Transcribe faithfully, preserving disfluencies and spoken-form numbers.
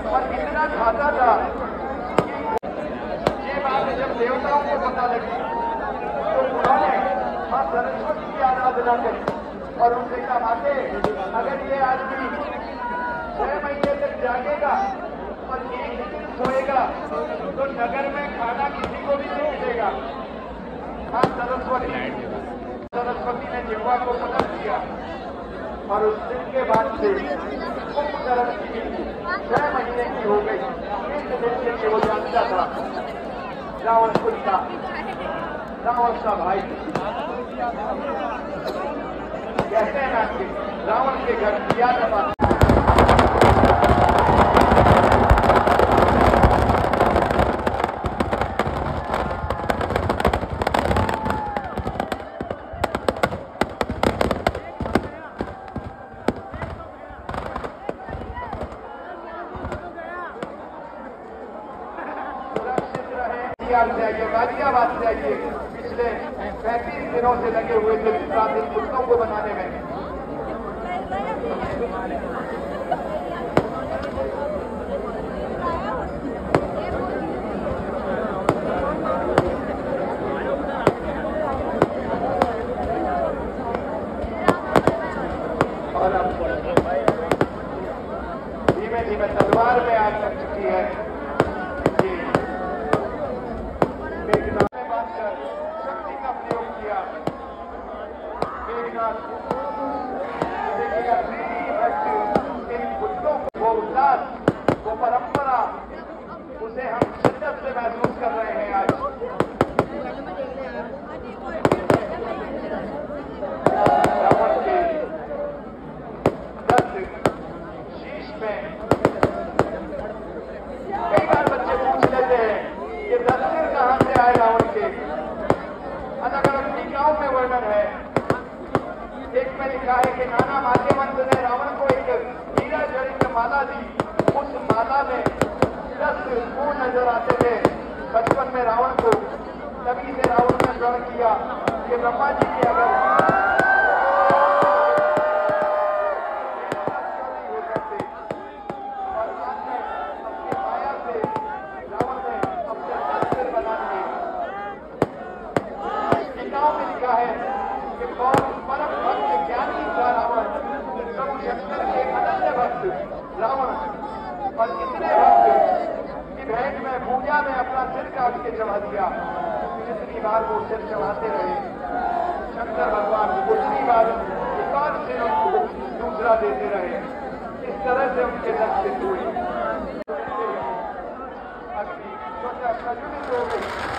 और इतना खाता था कि ये बात जब देवताओं को पता लगी तो उन्होंने मां सरस्वती की आराधना करी और उनसे कहा, माते अगर ये आदमी छह महीने तक जागेगा और एक दिन सोएगा तो नगर में खाना किसी को भी नहीं मिलेगा। मां सरस्वती सरस्वती ने जिह्वा को पलट दिया और उस दिन के बाद से कुंभ कर्म की छह महीने की हो गई। एक दिन के लिए वो जानता था रावण खुद का रावण का भाई कहते हैं ना कि रावण के घर दिया दबा गाजियाबाद से आइए। पिछले पैंतीस दिनों से लगे हुए थे इन कुत्तों को बनाने में। और अब धीमे धीमे तलवार में आग लग चुकी है। शक्ति का प्रयोग किया। इन कुत्तों को वो उल्लास, वो परंपरा, उसे हम शिद्दत से महसूस कर रहे हैं आज। रावण के दस शीश में कई बार बच्चे पूछ लेते हैं कि दशहर कहां से आए रावण के। अलग अलग टीकाओं में वर्णन है। एक में लिखा है कि नाना माध्यमंत ने रावण को एक हीरा जड़ित माला दी। उस माला में दस फूल नजर आते थे बचपन में रावण को। तभी से रावण ने प्रण किया कि ब्रह्मा जी की अगर हो सकते और अपनी माया से रावण ने अपने शस्त्र बना लिए। टीकाओं में लिखा है कि बहुत परम भक्त ज्ञानी था रावण, प्रभु शंकर के अनन्य भक्त रावण, और इतने भक्त कि भेंट में पूजा में अपना सिर काट के चढ़ा दिया। जितनी बार वो सिर चढ़ाते रहे शंकर भगवान उतनी बार एक और सिर उनको दूसरा देते रहे। इस तरह से उनके लक्ष्य हुए। अग्नि हो गई।